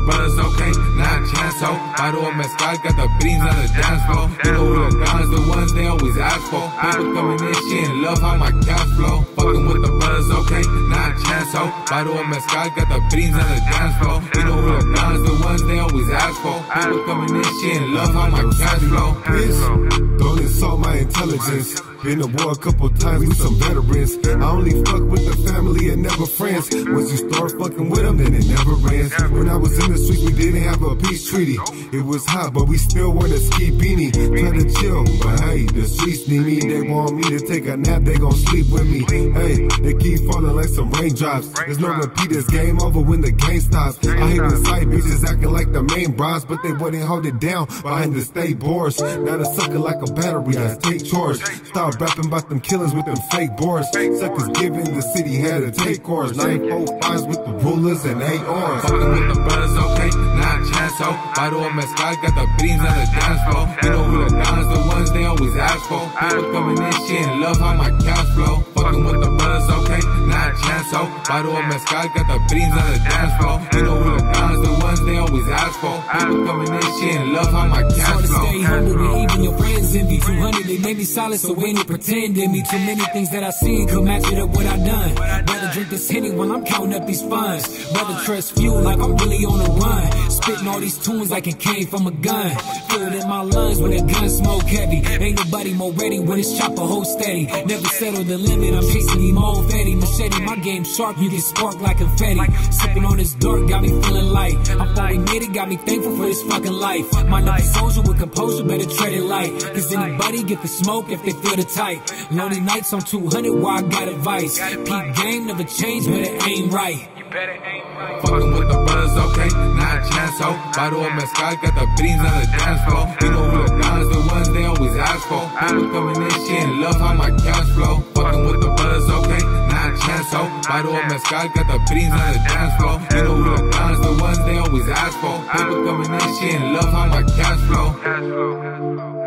brothers, okay? Not a chance, ho. Bottle of mezcal, got the beans on the dance floor. You know who the guns, the ones they always ask for. People coming in, she in love how my cash flow. Fucking with the brothers, okay? Not a chance, ho. Bottle of mezcal, got the beans on the dance floor. You know who the guns, the ones they always ask for. People coming in, she in love how my cash flow. Don't insult my intelligence. Been to war a couple times with some veterans. I only fuck with the family and never friends. Once you start fucking with them, then it never ends. When I was in the streets, we didn't have a peace treaty. It was hot, but we still wore the ski beanie. Try to chill, but hey, the streets need me. They want me to take a nap, they gon' sleep with me. Hey, they keep falling like some raindrops. There's no repeat, it's game over when the game stops. I hate the side bitches acting like the main bros, but they wouldn't hold it down behind the state boards. Now the sucker like a battery, I take charge. Start rapping about them killers with them fake boards. Suckers giving the city had to take course. 945s with the rulers and ARs. Fucking with the brothers, okay? Not a chance, ho. Bottle of mezcal, got the beans on the dance floor. You know who the guns, the ones they always ask for. People coming in, she in love how my cash flow. Fucking with the brothers, okay? Not a chance, ho. Bottle of mezcal, got the beans on the dance floor. You know who the guns, the ones they always ask for. People coming in, she in love how my cash flow. Stay humble, but even your friends envy. 200, they made me solid, so when you pretend in me, too many things that I seen could match it up what I done. Rather drink this Henny while I'm counting up these funds. Rather trust fuel like I'm really on the run. Spitting all these tunes like it came from a gun. Feel it in my lungs when that gun smoke heavy. Ain't nobody more ready when it's chopper hold steady. Never settle the limit, I'm chasing these old fatty. Machete, my game sharp, you get sparked like confetti. Sipping on this dark, got me feeling light. I thought we made it, got me thankful for this fucking life. My number soldier with composure, better tread it light. Cause anybody get the smoke if they feel the tight. Lonely nights on 200, why I got advice. Peak game never change, but it ain't right. Fucking with the brothers, okay? Not a chance, ho. Bottle of mezcal, got the beans on the dance floor. You know who the guns, the ones they always ask for. People coming in, she in love how my cash flow. Fucking with the brothers, okay? Not a chance, ho. Bottle of mezcal, got the beans on the dance floor. You know who the guns, the ones they always ask for. People coming in, she in love how my cash flow.